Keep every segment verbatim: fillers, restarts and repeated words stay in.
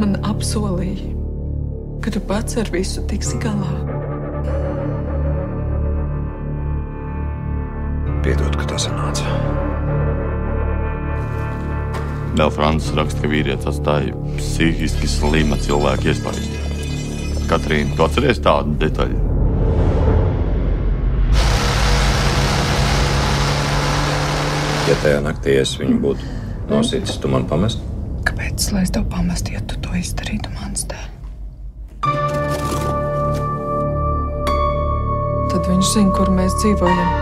man apsolīji, ka tu pats ar visu tiksi galā. Piedod, ka tā sanāca. Vēl Francis raksta, ka vīrietis atstāja psihiski slima cilvēka iespēju. Katrīna, tu atceries tādu detaļu? Ja tajā naktī es viņu būtu nosīcis, tu man pamest? Kāpēc, lai es tev pamestu, ja tu to izdarītu manas dēļ? Tad viņš zina, kur mēs dzīvojam.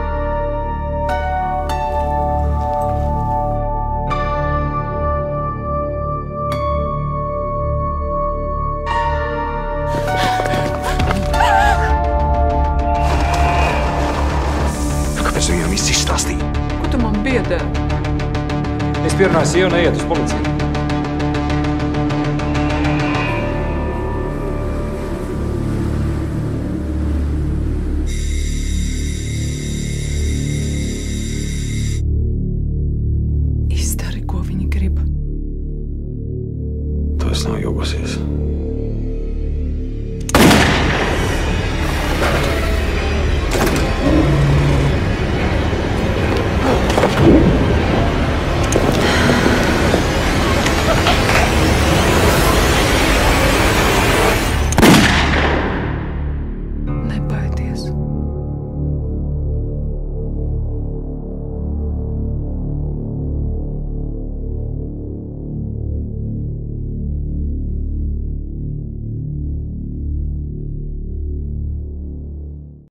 Kāpēc viņam viss izstāstīja? Ko tu man biedē? Es pierunāju sievu neiet uz policiju.